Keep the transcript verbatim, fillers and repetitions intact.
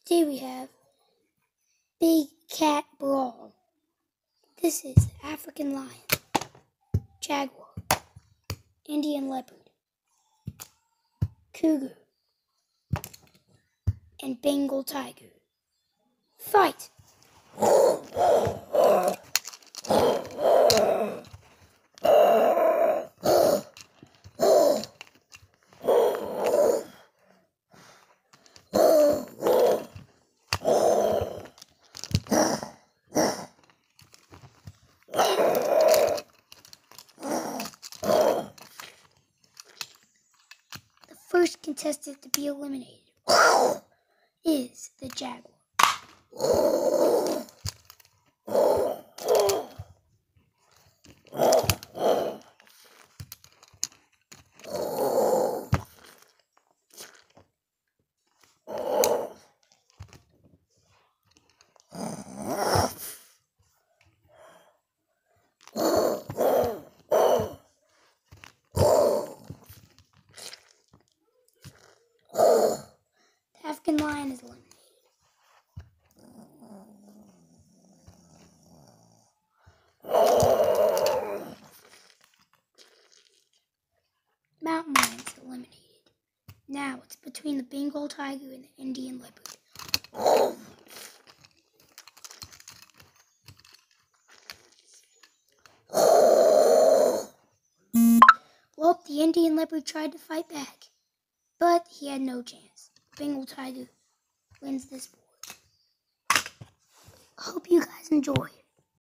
Today we have Big Cat Brawl. This is African lion, jaguar, Indian leopard, cougar, and Bengal tiger. Fight! The first contestant to be eliminated is the jaguar. The African lion is eliminated. Mountain lion is eliminated. Now it's between the Bengal tiger and the Indian leopard. Well, the Indian leopard tried to fight back, but he had no chance. The Bengal tiger wins this war. I hope you guys enjoy.